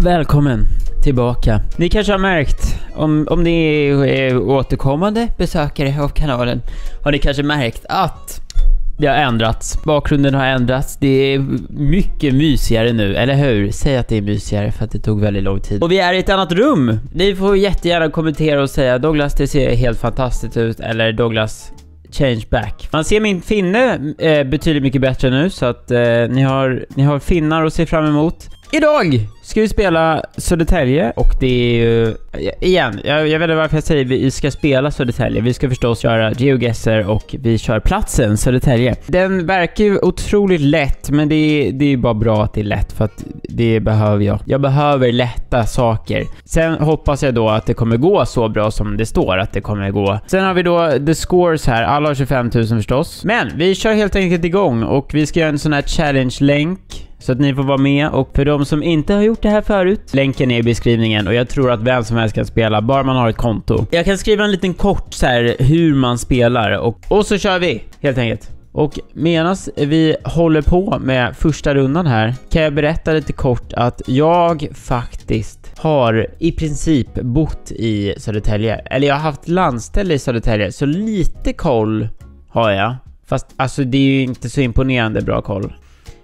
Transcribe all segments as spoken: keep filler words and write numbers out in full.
Välkommen tillbaka. Ni kanske har märkt, om, om ni är återkommande besökare av kanalen, har ni kanske märkt att det har ändrats. Bakgrunden har ändrats. Det är mycket mysigare nu, eller hur? Säg att det är mysigare för att det tog väldigt lång tid. Och vi är i ett annat rum. Ni får jättegärna kommentera och säga Douglas, det ser helt fantastiskt ut, eller Douglas, change back. Man ser min finne eh, betydligt mycket bättre nu, så att eh, ni, har, ni har finnar att se fram emot. Idag ska vi spela Södertälje, och det är ju, igen, jag, jag vet inte varför jag säger vi ska spela Södertälje. Vi ska förstås köra GeoGuessr och vi kör platsen Södertälje. Den verkar ju otroligt lätt, men det är, det är bara bra att det är lätt, för att det behöver jag. Jag behöver lätta saker. Sen hoppas jag då att det kommer gå så bra som det står att det kommer gå. Sen har vi då the scores här, alla har tjugofem tusen förstås. Men vi kör helt enkelt igång, och vi ska göra en sån här challenge-länk så att ni får vara med. Och för de som inte har gjort det här förut, länken är i beskrivningen, och jag tror att vem som helst kan spela, bara man har ett konto. Jag kan skriva en liten kort så här hur man spelar, och, och så kör vi helt enkelt. Och medan vi håller på med första rundan här kan jag berätta lite kort att jag faktiskt har i princip bott i Södertälje. Eller jag har haft landställe i Södertälje, så lite koll har jag. Fast alltså det är ju inte så imponerande bra koll.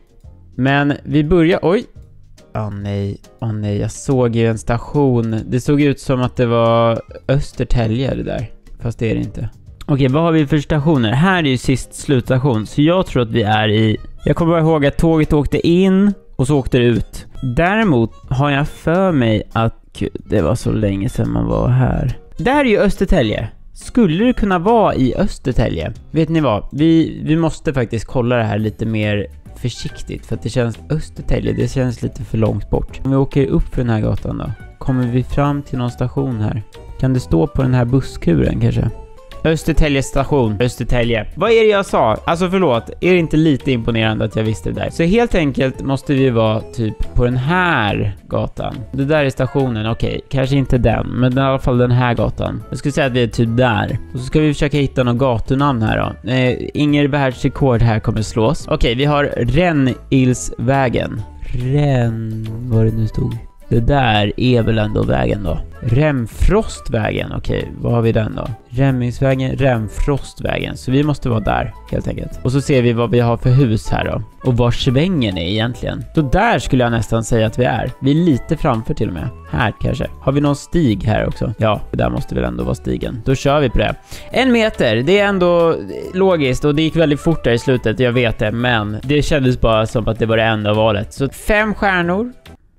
Men vi börjar... Oj! Åh oh, nej, åh oh, nej, jag såg ju en station. Det såg ut som att det var Östertälje det där. Fast det är det inte. Okej, vad har vi för stationer? Här är ju sist slutstation, så jag tror att vi är i... Jag kommer bara ihåg att tåget åkte in och så åkte det ut. Däremot har jag för mig att... Gud, det var så länge sedan man var här. Där är ju Östertälje. Skulle det kunna vara i Östertälje? Vet ni vad? Vi, vi måste faktiskt kolla det här lite mer försiktigt, för att det känns Östertälje, det känns lite för långt bort. Om vi åker upp för den här gatan då, kommer vi fram till någon station här? Kan det stå på den här busskuren kanske? Östertälje station, Östertälje. Vad är det jag sa? Alltså förlåt, är det inte lite imponerande att jag visste det där? Så helt enkelt måste vi vara typ på den här gatan. Det där är stationen, okej. Okay. Kanske inte den, men i alla fall den här gatan. Jag skulle säga att vi är typ där. Och så ska vi försöka hitta någon gatunamn här då. Eh, Inger världsrekord här kommer slås. Okej, okay, vi har Rennilsvägen. Renn... Vad det nu stod? Det där är väl ändå vägen då. Remfrostvägen, okej, okay, vad har vi den då? Remmingsvägen, Remfrostvägen. Så vi måste vara där, helt enkelt. Och så ser vi vad vi har för hus här då. Och var svängen är egentligen. Så där skulle jag nästan säga att vi är. Vi är lite framför till och med. Här kanske. Har vi någon stig här också? Ja, det där måste väl ändå vara stigen. Då kör vi på det. En meter, det är ändå logiskt. Och det gick väldigt fort där i slutet, jag vet det. Men det kändes bara som att det var det enda valet. Så fem stjärnor.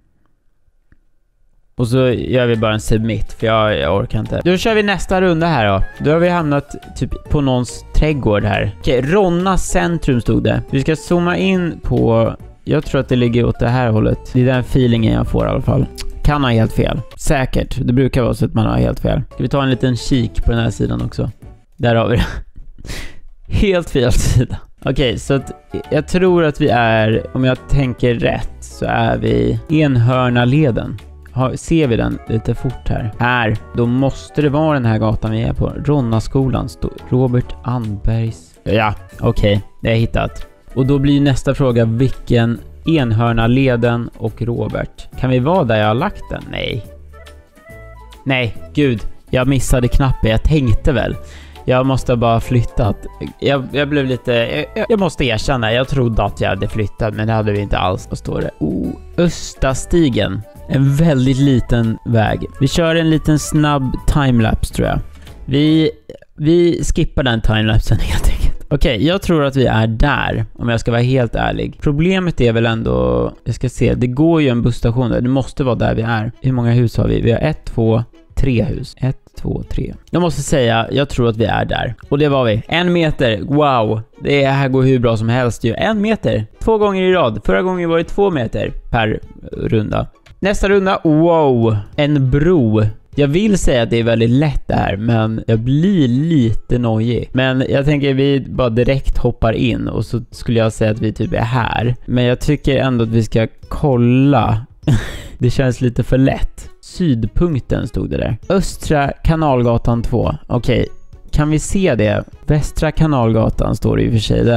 Och så gör vi bara en submit, för jag, jag orkar inte. Då kör vi nästa runda här då. Då har vi hamnat typ på någons trädgård här. Okej, Ronna centrum stod det. Vi ska zooma in på... Jag tror att det ligger åt det här hållet. Det är den feelingen jag får i alla fall. Kan ha helt fel. Säkert. Det brukar vara så att man har helt fel. Ska vi ta en liten kik på den här sidan också? Där har vi det. Helt fel sida. Okej, så att jag tror att vi är... Om jag tänker rätt så är vi Enhörnaleden. Har, ser vi den lite fort här? Här, då måste det vara den här gatan vi är på. Ronnaskolan, stå, Robert Anbergs... Ja, okej, okay, det är hittat. Och då blir nästa fråga, vilken Enhörnaleden och Robert? Kan vi vara där jag har lagt den? Nej. Nej, gud, jag missade knappen, jag tänkte väl. Jag måste bara ha flyttat. Jag, jag blev lite... Jag, jag måste erkänna, jag trodde att jag hade flyttat, men det hade vi inte alls. Vad står det? Oh, Östastigen. En väldigt liten väg. Vi kör en liten snabb timelapse tror jag. Vi, vi skippar den timelapsen helt enkelt. Okej, okay, jag tror att vi är där, om jag ska vara helt ärlig. Problemet är väl ändå... Jag ska se, det går ju en busstation där. Det måste vara där vi är. Hur många hus har vi? Vi har ett, två, tre hus. Ett, två, tre. Jag måste säga, jag tror att vi är där. Och det var vi. En meter, wow. Det här går hur bra som helst ju. En meter, två gånger i rad. Förra gången var det två meter per runda. Nästa runda, wow, en bro. Jag vill säga att det är väldigt lätt det här, men jag blir lite nojig. Men jag tänker vi bara direkt hoppar in, och så skulle jag säga att vi typ är här. Men jag tycker ändå att vi ska kolla. Det känns lite för lätt. Sydpunkten stod det där. Östra Kanalgatan två. Okej, kan vi se det? Västra Kanalgatan står det i och för sig där.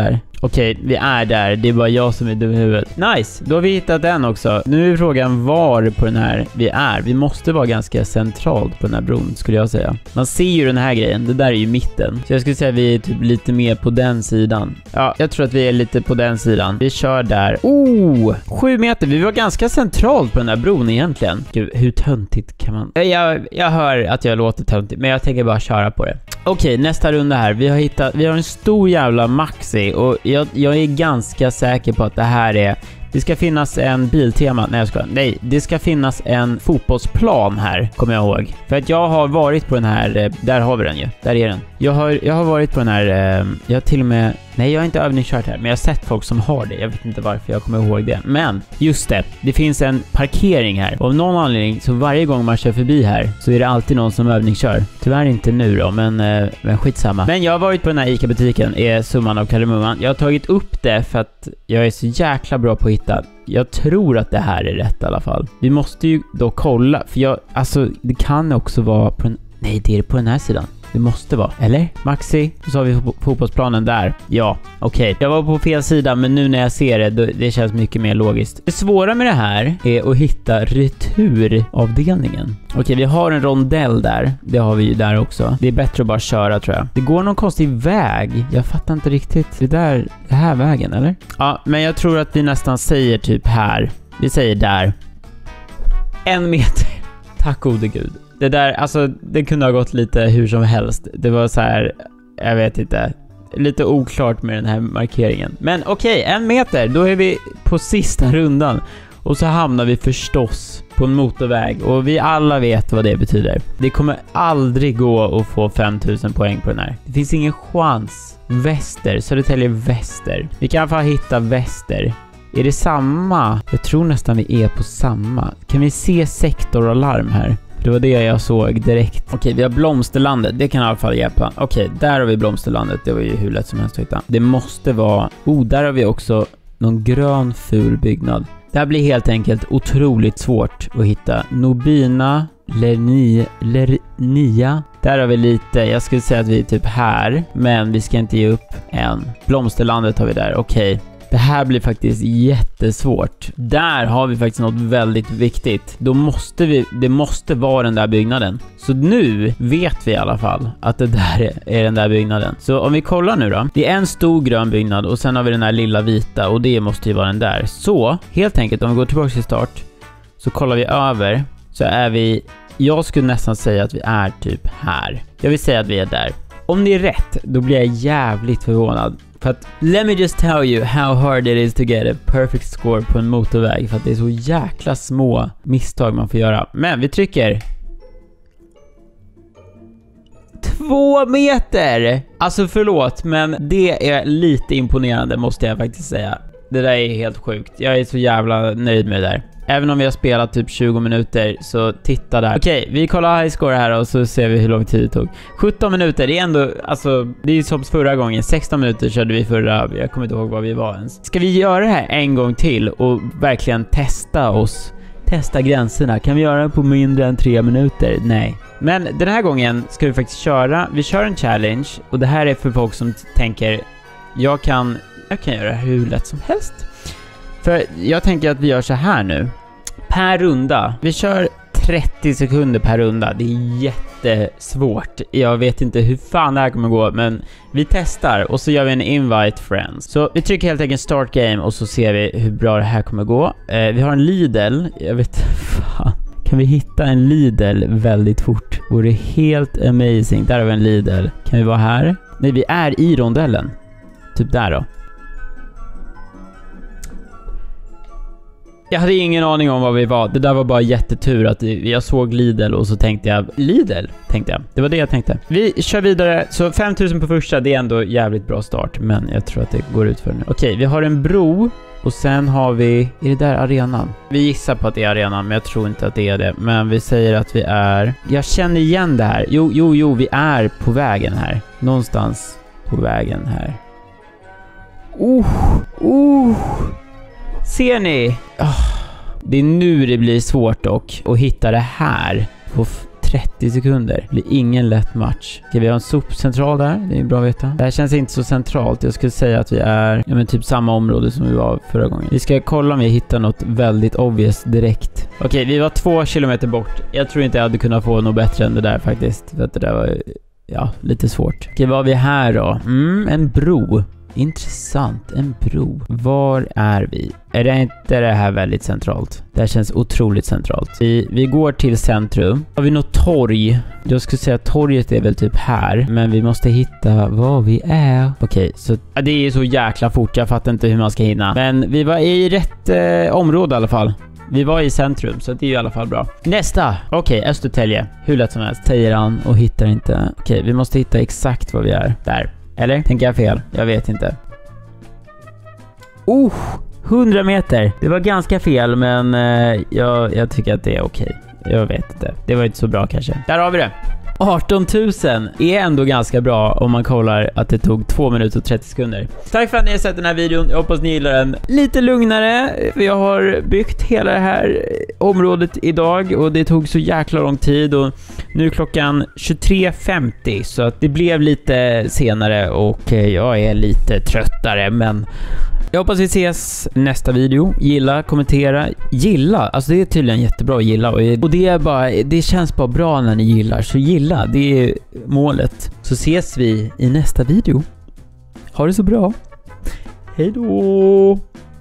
Okej, vi är där. Det är bara jag som är dum i huvudet. Nice, då har vi hittat den också. Nu är frågan var på den här vi är. Vi måste vara ganska centralt på den här bron, skulle jag säga. Man ser ju den här grejen. Det där är ju mitten. Så jag skulle säga att vi är typ lite mer på den sidan. Ja, jag tror att vi är lite på den sidan. Vi kör där. Oh, sju meter. Vi var ganska centralt på den här bron egentligen. Gud, hur töntigt kan man... Jag, jag hör att jag låter töntigt, men jag tänker bara köra på det. Okej, nästa runda här. Vi har hittat... Vi har en stor jävla maxi och jag, jag är ganska säker på att det här är... Det ska finnas en biltema. Nej, jag ska. Nej, det ska finnas en fotbollsplan här, kommer jag ihåg. För att jag har varit på den här... Där har vi den ju. Där är den. Jag har, jag har varit på den här... Jag har till och med... Nej, jag har inte övningskört här, men jag har sett folk som har det. Jag vet inte varför jag kommer ihåg det. Men, just det. Det finns en parkering här. Och av någon anledning, så varje gång man kör förbi här så är det alltid någon som övningskör. Tyvärr inte nu då, men, men skitsamma. Men jag har varit på den här ICA-butiken, är summan av kardemumman. Jag har tagit upp det för att jag är så jäkla bra på att hitta. Jag tror att det här är rätt i alla fall. Vi måste ju då kolla, för jag, alltså, det kan också vara på den... Nej, det är på den här sidan. Det måste vara. Eller? Maxi? Så har vi fotbollsplanen där. Ja, okej. Okay. Jag var på fel sida, men nu när jag ser det, då, det känns mycket mer logiskt. Det svåra med det här är att hitta returavdelningen. Okej, okay, vi har en rondell där. Det har vi ju där också. Det är bättre att bara köra, tror jag. Det går någon konstig väg. Jag fattar inte riktigt. Det där, det här vägen, eller? Ja, men jag tror att vi nästan säger typ här. Vi säger där. En meter. Tack gode gud. Det där, alltså, det kunde ha gått lite hur som helst. Det var så här, jag vet inte, lite oklart med den här markeringen. Men okej, okay, en meter, då är vi på sista rundan. Och så hamnar vi förstås på en motorväg. Och vi alla vet vad det betyder. Det kommer aldrig gå att få fem tusen poäng på den här. Det finns ingen chans. Väster, Södertälje Väster. Vi kan i alla fall hitta Väster. Är det samma? Jag tror nästan vi är på samma. Kan vi se sektoralarm här? Det var det jag såg direkt. Okej, vi har Blomsterlandet. Det kan i alla fall hjälpa. Okej, där har vi Blomsterlandet. Det var ju hur lätt som helst att hitta. Det måste vara... Oh, där har vi också någon grön ful byggnad. Det här blir helt enkelt otroligt svårt att hitta. Nobina, Lernia, Lernia. Där har vi lite, jag skulle säga att vi är typ här. Men vi ska inte ge upp än. Blomsterlandet har vi där, okej. Det här blir faktiskt jättesvårt. Där har vi faktiskt något väldigt viktigt. Då måste vi, det måste vara den där byggnaden. Så nu vet vi i alla fall att det där är den där byggnaden. Så om vi kollar nu då. Det är en stor grön byggnad och sen har vi den här lilla vita och det måste ju vara den där. Så helt enkelt om vi går tillbaka till start så kollar vi över så är vi, jag skulle nästan säga att vi är typ här. Jag vill säga att vi är där. Om det är rätt, då blir jag jävligt förvånad. För att, let me just tell you how hard it is to get a perfect score på en motorväg. För att det är så jäkla små misstag man får göra. Men vi trycker. Två meter! Alltså förlåt, men det är lite imponerande måste jag faktiskt säga. Det där är helt sjukt. Jag är så jävla nöjd med det där. Även om vi har spelat typ tjugo minuter, så titta där. Okej, vi kollar high score här och så ser vi hur lång tid det tog. sjutton minuter, det är ändå, alltså, det är som förra gången. sexton minuter körde vi förra, jag kommer inte ihåg vad vi var ens. Ska vi göra det här en gång till och verkligen testa oss? Testa gränserna. Kan vi göra det på mindre än tre minuter? Nej. Men den här gången ska vi faktiskt köra, vi kör en challenge. Och det här är för folk som tänker, jag kan, jag kan göra det hur lätt som helst. För jag tänker att vi gör så här nu. Per runda. Vi kör trettio sekunder per runda. Det är jättesvårt. Jag vet inte hur fan det här kommer gå. Men vi testar och så gör vi en invite friends. Så vi trycker helt enkelt start game och så ser vi hur bra det här kommer gå. Eh, vi har en Lidl. Jag vet fan. Kan vi hitta en Lidl väldigt fort? Vore helt amazing. Där har vi en Lidl. Kan vi vara här? Nej, vi är i rondellen. Typ där då. Jag hade ingen aning om vad vi var. Det där var bara jättetur att jag såg Lidl och så tänkte jag Lidl, tänkte jag. Det var det jag tänkte. Vi kör vidare. Så fem tusen på första, det är ändå jävligt bra start. Men jag tror att det går ut för nu. Okej, vi har en bro. Och sen har vi, är det där arenan? Vi gissar på att det är arenan, men jag tror inte att det är det. Men vi säger att vi är, jag känner igen det här. Jo, jo, jo, vi är på vägen här. Någonstans på vägen här. Oh, oh. Ser ni? Oh, det är nu det blir svårt dock att hitta det här på trettio sekunder. Det blir ingen lätt match. Ska vi ha en sopcentral där? Det är bra att veta. Det här känns inte så centralt. Jag skulle säga att vi är ja, men typ samma område som vi var förra gången. Vi ska kolla om vi hittar något väldigt obvious direkt. Okej, vi var två kilometer bort. Jag tror inte jag hade kunnat få något bättre än det där faktiskt. För att det där var ja, lite svårt. Okej, vad har vi här då? Mm, en bro. Intressant, en bro. Var är vi? Är det inte det här väldigt centralt? Det här känns otroligt centralt. Vi, vi går till centrum. Har vi något torg? Jag skulle säga att torget är väl typ här. Men vi måste hitta var vi är. Okej, så ja, det är så jäkla fort. Jag fattar inte hur man ska hinna. Men vi var i rätt eh, område i alla fall. Vi var i centrum, så det är i alla fall bra. Nästa! Okej, okay, Östertälje. Hur lätt som helst. Säger han och hittar inte. Okej, okay, vi måste hitta exakt var vi är. Där. Eller? Tänker jag fel? Jag vet inte. Oh! hundra meter. Det var ganska fel, men eh, jag, jag tycker att det är okej. Okay. Jag vet inte. Det var inte så bra kanske. Där har vi det. arton tusen är ändå ganska bra om man kollar att det tog två minuter och trettio sekunder. Tack för att ni har sett den här videon. Jag hoppas ni gillar den. Lite lugnare, för jag har byggt hela det här området idag och det tog så jäkla lång tid och nu är klockan tjugotre femtio så att det blev lite senare och jag är lite tröttare, men jag hoppas vi ses nästa video. Gilla, kommentera, gilla. Alltså det är tydligen jättebra att gilla. Och det är bara, det känns bara bra när ni gillar. Så gilla, det är målet. Så ses vi i nästa video. Ha det så bra. Hej då!